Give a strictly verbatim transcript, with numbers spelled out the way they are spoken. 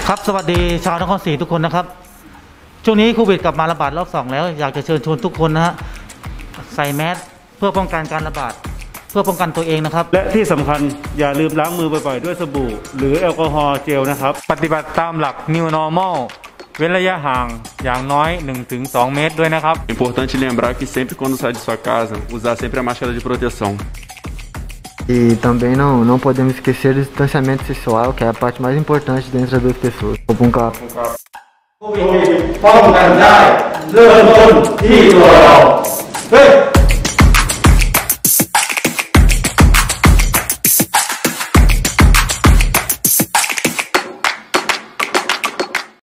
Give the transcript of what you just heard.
ครับสวัสดีชาวนครศรีทุกคนนะครับช่วงนี้โควิดกลับมาระบาดรอบสองแล้วอยากจะเชิญชวนทุกคนนะฮะใส่แมสเพื่อป้องกันการระบาดเพื่อป้องกันตัวเองนะครับและที่สำคัญอย่าลืมล้างมือบ่อยๆด้วยสบู่หรือแอลกอฮอล์เจลนะครับปฏิบัติตามหลัก New Normal เว้นระยะห่างอย่างน้อย หนึ่งถึงสอง เมตรด้วยนะครับ É importante lembrar que sempre quando sai de sua casa usar sempre a máscara de proteção E também não, não podemos esquecer do distanciamento social, que é a parte mais importante dentro das duas pessoas. Vou para um carro. โควิดป้องกันได้เริ่มต้นที่ตัวเราเฮ้ย